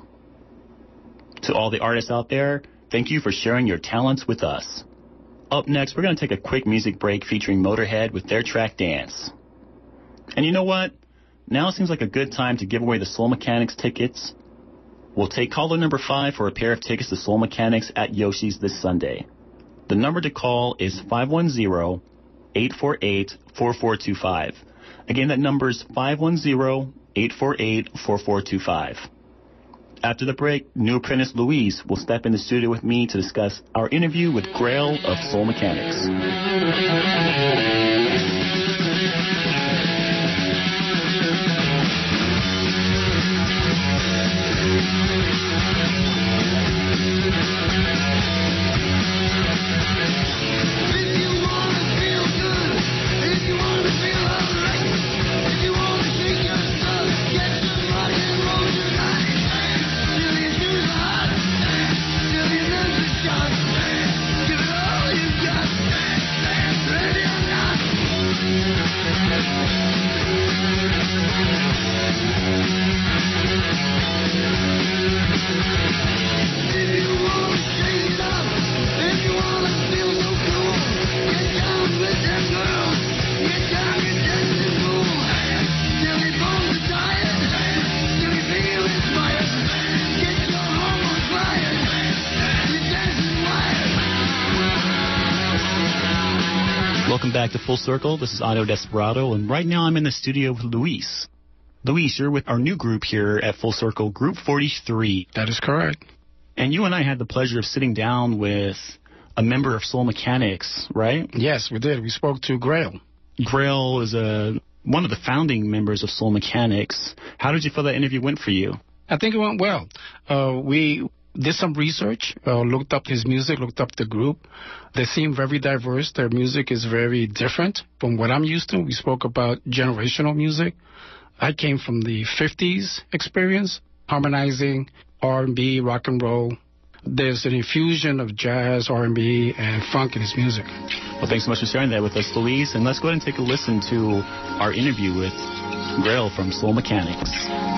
To all the artists out there, thank you for sharing your talents with us. Up next, we're going to take a quick music break featuring Motorhead with their track Dance. And you know what? Now seems like a good time to give away the Soul Mechanics tickets. We'll take caller number 5 for a pair of tickets to Soul Mechanics at Yoshi's this Sunday. The number to call is 510-848-4425. Again, that number is 510-848-4425. After the break, new apprentice Louise will step in the studio with me to discuss our interview with Grail of Soul Mechanics. Welcome back to Full Circle. This is Auto Desperado, and right now I'm in the studio with Luis. Luis, you're with our new group here at Full Circle, Group 43. That is correct. And you and I had the pleasure of sitting down with a member of Soul Mechanics, right? Yes, we did. We spoke to Grail. Grail is one of the founding members of Soul Mechanics. How did you feel that interview went for you? I think it went well. We did some research, looked up his music, looked up the group. They seem very diverse. Their music is very different from what I'm used to. We spoke about generational music. I came from the 50s experience, harmonizing R&B, rock and roll. there's an infusion of jazz, R&B, and funk in his music. Well, thanks so much for sharing that with us, Luis. And let's go ahead and take a listen to our interview with Grail from Soul Mechanics.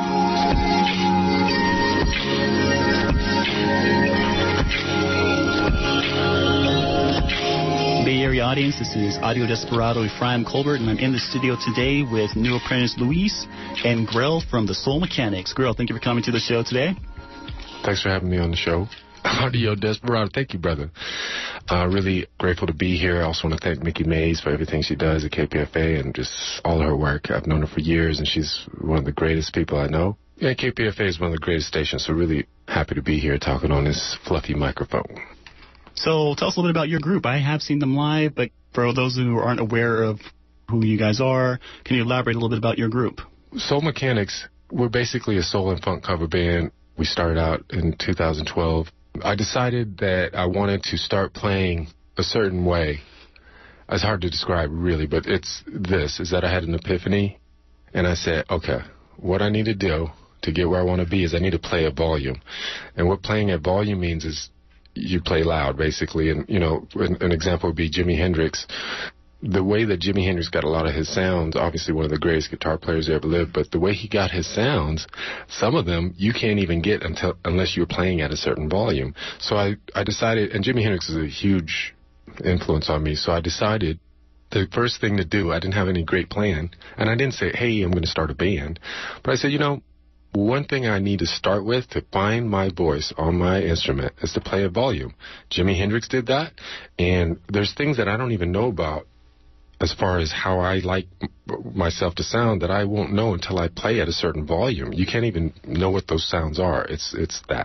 Bay Area audience, this is Audio Desperado Ephraim Colbert, and I'm in the studio today with new apprentice Luis and Grell from the Soul Mechanics. Grell, thank you for coming to the show today. Thanks for having me on the show. Audio Desperado, thank you, brother. Really grateful to be here. I also want to thank Mickey Mays for everything she does at KPFA and just all her work. I've known her for years, and she's one of the greatest people I know. Yeah, KPFA is one of the greatest stations, so really happy to be here talking on this fluffy microphone. So tell us a little bit about your group. I have seen them live, but for those who aren't aware of who you guys are, can you elaborate a little bit about your group? Soul Mechanics, we're basically a soul and funk cover band. We started out in 2012. I decided that I wanted to start playing a certain way. It's hard to describe, really, but it's this, is that I had an epiphany, and I said, okay, what I need to do to get where I want to be is I need to play at volume. And what playing at volume means is you play loud, basically. And, you know, an example would be Jimi Hendrix. The way that Jimi Hendrix got a lot of his sounds, obviously one of the greatest guitar players who ever lived, but the way he got his sounds, some of them you can't even get unless you're playing at a certain volume. So I decided, and Jimi Hendrix is a huge influence on me, so I decided the first thing to do, I didn't have any great plan, and I didn't say, hey, I'm going to start a band, but I said, you know, one thing I need to start with to find my voice on my instrument is to play at volume. Jimi Hendrix did that, and there's things that I don't even know about as far as how I like myself to sound that I won't know until I play at a certain volume. You can't even know what those sounds are. It's that.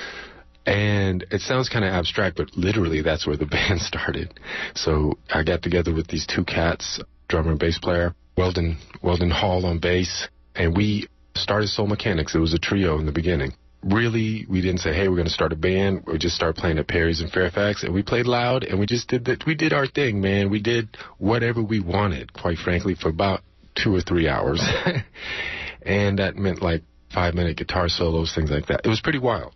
And it sounds kind of abstract, but literally that's where the band started. So I got together with these two cats, drummer and bass player, Weldon Hall on bass, and we started Soul Mechanics. It was a trio in the beginning. Really, we didn't say, hey, we're going to start a band. We just started playing at Perry's in Fairfax, and we played loud, and we just did that. We did our thing, man. We did whatever we wanted, quite frankly, for about 2 or 3 hours. And that meant like 5-minute guitar solos, things like that. It was pretty wild.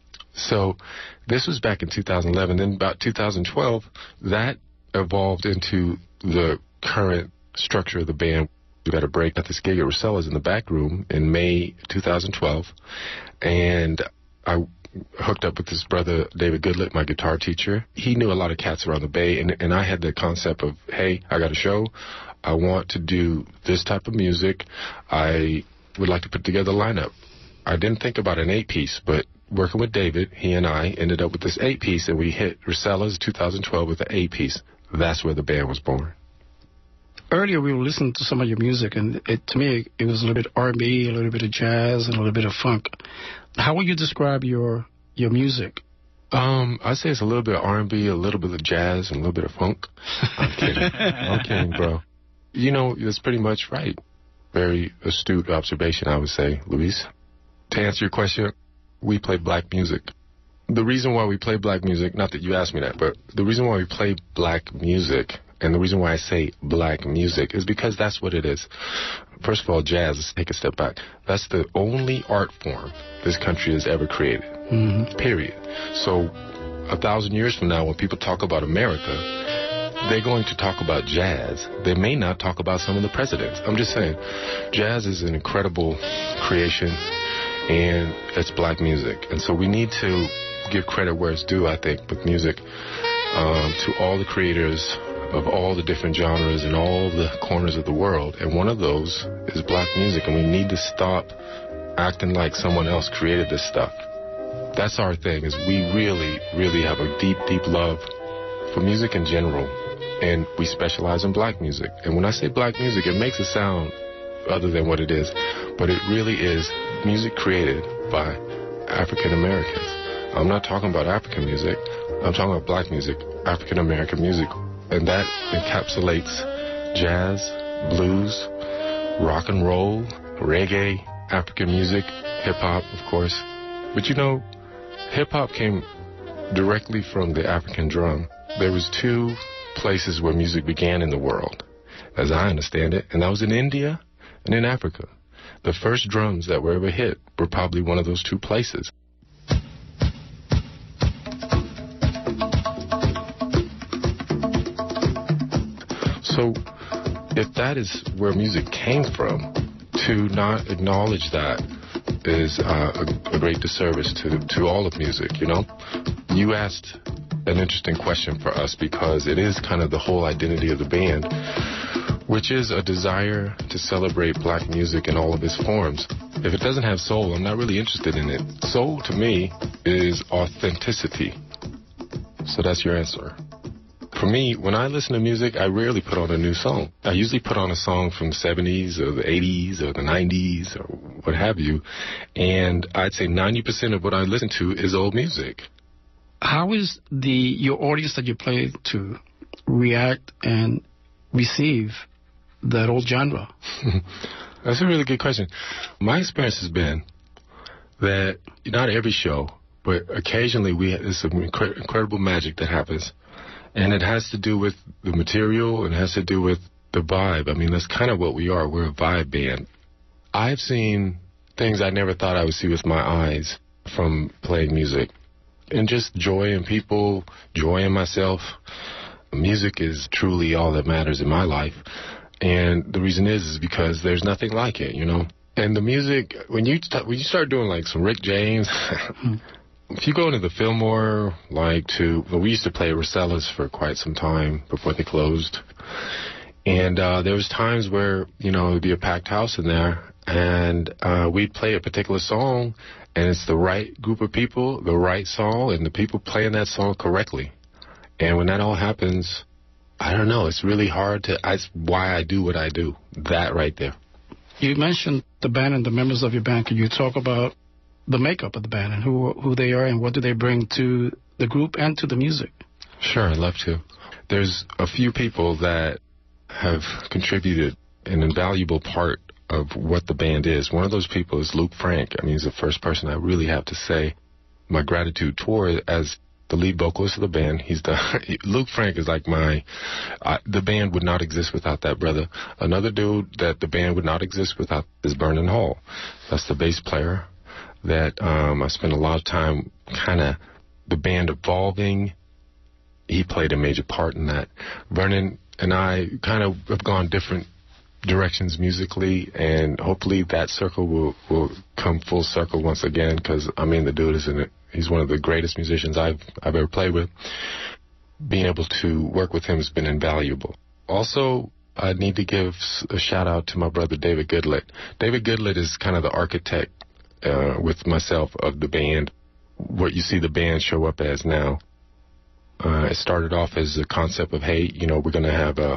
So this was back in 2011. Then about 2012, that evolved into the current structure of the band. We got a break at this gig at Rosella's in the back room in May 2012, and I hooked up with this brother, David Goodlett, my guitar teacher. He knew a lot of cats around the Bay, and I had the concept of, hey, I got a show. I want to do this type of music. I would like to put together a lineup. I didn't think about an 8-piece, but working with David, he and I ended up with this 8-piece, and we hit Rosella's 2012 with an 8-piece. That's where the band was born. Earlier, we were listening to some of your music, and to me, it was a little bit R&B, a little bit of jazz, and a little bit of funk. How would you describe your music? I'd say it's a little bit of R&B, a little bit of jazz, and a little bit of funk. I'm kidding. I'm kidding, bro. You know, that's pretty much right. Very astute observation, I would say, Luis. To answer your question, we play black music. The reason why we play black music, not that you asked me that, but the reason why we play black music, and the reason why I say black music, is because that's what it is. First of all, jazz, let's take a step back. That's the only art form this country has ever created, period. So 1,000 years from now, when people talk about America, they're going to talk about jazz. They may not talk about some of the presidents. I'm just saying, jazz is an incredible creation, and it's black music. And so we need to give credit where it's due, I think, with music, to all the creators of all the different genres in all the corners of the world. And one of those is black music, and we need to stop acting like someone else created this stuff. That's our thing, is we really, really have a deep, deep love for music in general, and we specialize in black music. And when I say black music, it makes it sound other than what it is, but it really is music created by African Americans. I'm not talking about African music. I'm talking about black music, African American music. And that encapsulates jazz, blues, rock and roll, reggae, African music, hip-hop, of course. But you know, hip-hop came directly from the African drum. There was 2 places where music began in the world, as I understand it, and that was in India and in Africa. The first drums that were ever hit were probably one of those 2 places. that is where music came from. To not acknowledge that is a great disservice to all of music, you know? You asked an interesting question for us because it is kind of the whole identity of the band, which is a desire to celebrate black music in all of its forms. If it doesn't have soul, I'm not really interested in it. Soul, to me, is authenticity. So that's your answer. For me, when I listen to music, I rarely put on a new song. I usually put on a song from the 70s or the 80s or the 90s or what have you. And I'd say 90% of what I listen to is old music. How is your audience that you play to react and receive that old genre? That's a really good question. My experience has been that not every show, but occasionally there's some incredible magic that happens. And it has to do with the material and it has to do with the vibe. I mean, that's kind of what we are. We're a vibe band. I've seen things I never thought I would see with my eyes from playing music. And just joy in people, joy in myself. Music is truly all that matters in my life. And the reason is because there's nothing like it, you know. And the music, when you start doing like some Rick James... If you go into the Fillmore, we used to play at Rosella's for quite some time before they closed. And there was times where, you know, it would be a packed house in there, and we'd play a particular song, and it's the right group of people, the right song, and the people playing that song correctly. And when that all happens, I don't know, it's really hard that's why I do what I do, that right there. You mentioned the band and the members of your band. Can you talk about the makeup of the band and who they are and what do they bring to the group and to the music? Sure, I'd love to. There's a few people that have contributed an invaluable part of what the band is. One of those people is Luke Frank. I mean, he's the first person I really have to say my gratitude toward as the lead vocalist of the band. Luke Frank is like the band would not exist without that brother. Another dude that the band would not exist without is Vernon Hall. That's the bass player. That I spent a lot of time the band evolving. He played a major part in that. Vernon and I kind of have gone different directions musically, and hopefully that circle will come full circle once again, because, I mean, the dude he's one of the greatest musicians I've ever played with. Being able to work with him has been invaluable. Also, I need to give a shout-out to my brother David Goodlett. David Goodlett is kind of the architect with myself of the band, what you see the band show up as now. It started off as a concept of, hey, you know, we're going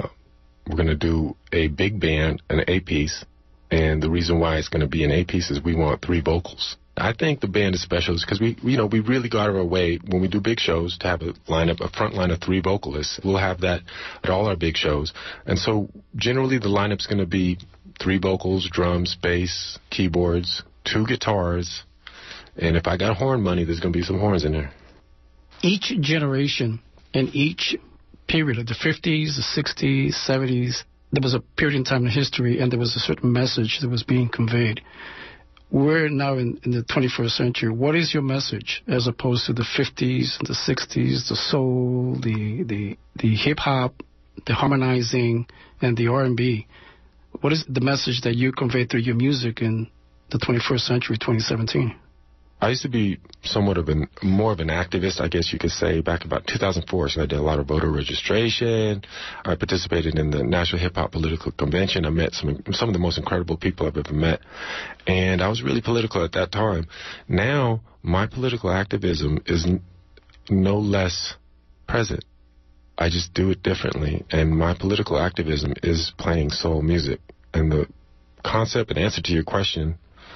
to do a big band, an A-piece, and the reason why it's going to be an A-piece is we want 3 vocals. I think the band is special because we really go out of our way when we do big shows to have a front line of 3 vocalists. We'll have that at all our big shows. And so generally the lineup's going to be 3 vocals, drums, bass, keyboards, 2 guitars, and if I got horn money, there's going to be some horns in there. Each generation and each period of the 50s, the 60s, 70s, there was a period in time in history and there was a certain message that was being conveyed. We're now in the 21st century. What is your message as opposed to the 50s, the 60s, the soul, the hip-hop, the harmonizing, and the R&B? What is the message that you convey through your music in the 21st century, 2017? I used to be somewhat of more of an activist, I guess you could say, back about 2004. So I did a lot of voter registration. I participated in the National Hip Hop Political Convention. I met some of the most incredible people I've ever met. And I was really political at that time. Now, my political activism is no less present. I just do it differently. And my political activism is playing soul music. And the concept and answer to your question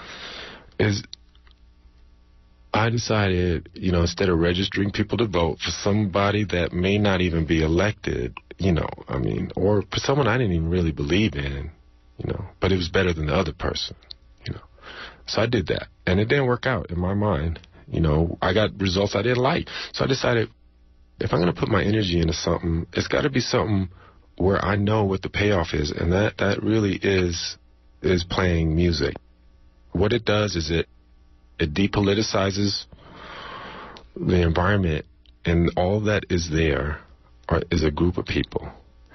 is, I decided, you know, instead of registering people to vote for somebody that may not even be elected, you know, I mean, or for someone I didn't even really believe in, you know, but it was better than the other person, you know. So I did that, and it didn't work out in my mind. You know, I got results I didn't like. So I decided, if I'm going to put my energy into something, it's got to be something where I know what the payoff is, and that really is playing music. What it does is it depoliticizes the environment, and all that is there is a group of people.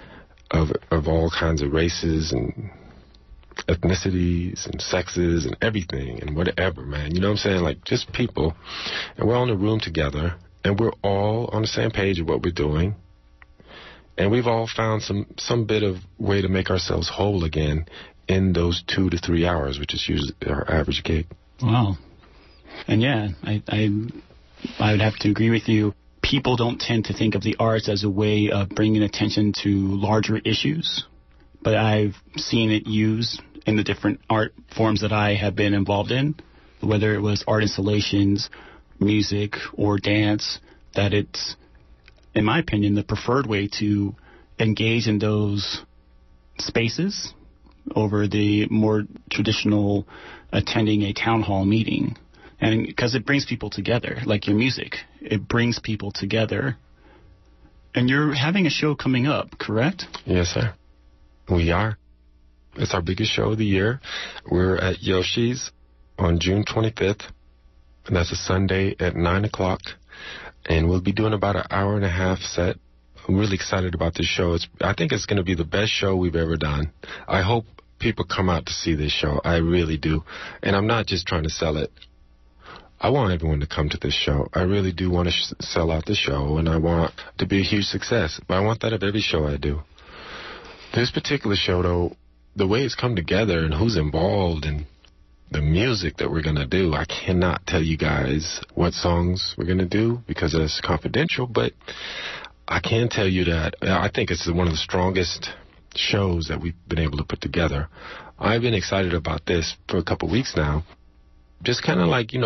of all kinds of races and ethnicities and sexes and everything and whatever, man. You know what I'm saying? Like, just people. And we're all in a room together, and we're all on the same page of what we're doing. And we've all found some bit of way to make ourselves whole again in those 2 to 3 hours, which is usually our average gig. Wow. And yeah, I would have to agree with you. People don't tend to think of the arts as a way of bringing attention to larger issues, but I've seen it used in the different art forms that I have been involved in, whether it was art installations, music, or dance, that it's, in my opinion, the preferred way to engage in those spaces over the more traditional attending a town hall meeting. And because it brings people together, like your music, it brings people together. And you're having a show coming up, correct? Yes, sir. We are. It's our biggest show of the year. We're at Yoshi's on June 25th, and that's a Sunday at 9 o'clock. And we'll be doing about an hour and a half set. I'm really excited about this show. I think it's going to be the best show we've ever done. I hope people come out to see this show. I really do. And I'm not just trying to sell it. I want everyone to come to this show. I really do want to sell out the show, and I want it to be a huge success. But I want that of every show I do. This particular show, though, the way it's come together and who's involved and the music that we're going to do, I cannot tell you guys what songs we're going to do because it's confidential, but I can tell you that I think it's one of the strongest shows that we've been able to put together. I've been excited about this for a couple of weeks now. Just kind of like,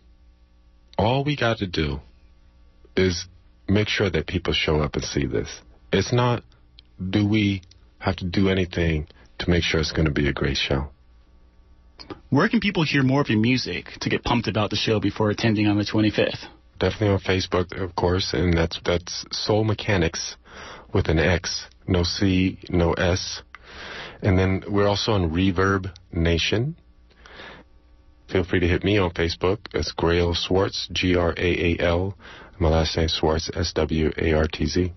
all we got to do is make sure that people show up and see this. It's not, do we have to do anything to make sure it's going to be a great show. Where can people hear more of your music to get pumped about the show before attending on the 25th? Definitely on Facebook, of course, and that's Soul Mechanics with an X, no C, no S. And then we're also on Reverb Nation. Feel free to hit me on Facebook. It's Grail Swartz, Graal. My last name Swartz, Swartz.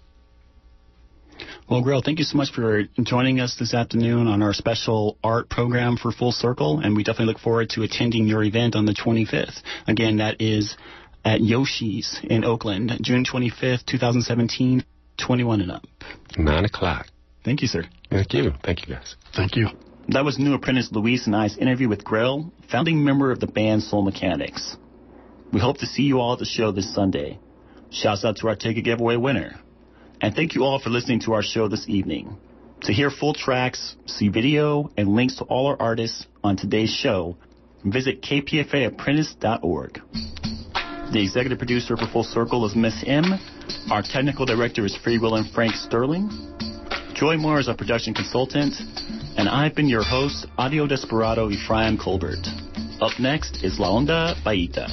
Well, Grail, thank you so much for joining us this afternoon on our special art program for Full Circle, and we definitely look forward to attending your event on the 25th. Again, that is at Yoshi's in Oakland, June 25th, 2017, 21 and up. 9 o'clock. Thank you, sir. Thank you. Thank you, guys. Thank you. That was new apprentice Luis and I's interview with Grail, founding member of the band Soul Mechanics. We hope to see you all at the show this Sunday. Shouts out to our ticket giveaway winner. And thank you all for listening to our show this evening. To hear full tracks, see video, and links to all our artists on today's show, visit kpfaapprentice.org. The executive producer for Full Circle is Miss M. Our technical director is Free Will and Frank Sterling. Joy Moore is our production consultant. And I've been your host, Audio Desperado Ephraim Colbert. Up next is La Onda Baita.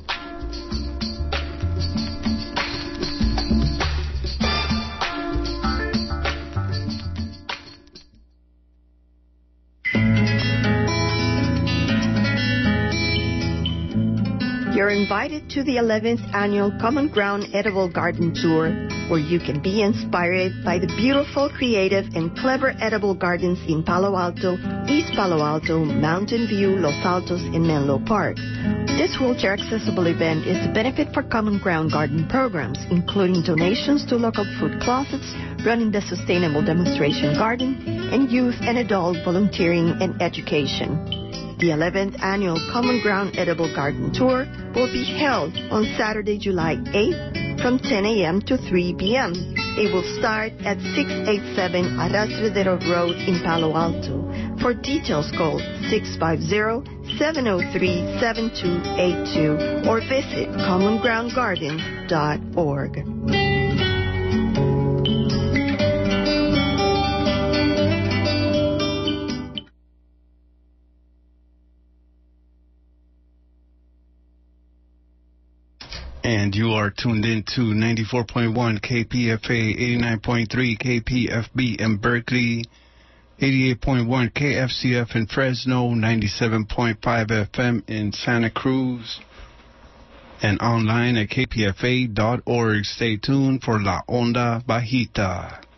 You're invited to the 11th Annual Common Ground Edible Garden Tour, where you can be inspired by the beautiful, creative, and clever edible gardens in Palo Alto, East Palo Alto, Mountain View, Los Altos, and Menlo Park. This wheelchair-accessible event is a benefit for Common Ground garden programs, including donations to local food closets, running the Sustainable Demonstration Garden, and youth and adult volunteering and education. The 11th Annual Common Ground Edible Garden Tour will be held on Saturday, July 8th from 10 a.m. to 3 p.m. It will start at 687 Arrastradero Road in Palo Alto. For details, call 650-703-7282 or visit commongroundgardens.org. And you are tuned in to 94.1 KPFA, 89.3 KPFB in Berkeley, 88.1 KFCF in Fresno, 97.5 FM in Santa Cruz, and online at kpfa.org. Stay tuned for La Onda Bajita.